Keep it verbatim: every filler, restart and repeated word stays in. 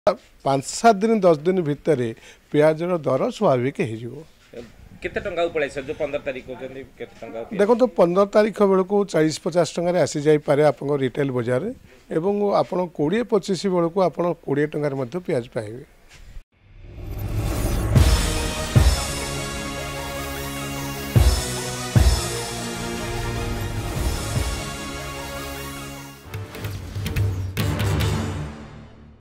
पांच सात दिन दस दिन भितर पियाजर दर स्वाभाविक हो केते टंका पड़े सर जो पंद्रह तारीख को केते टंका देखो तो पंद्रह तारीख बेलू चालीस पचास टकर आसी जापे आप रिटेल बजार एवं आप कोड़े पचिश बेलू आप कोड़े टकर पियाज पाइबे।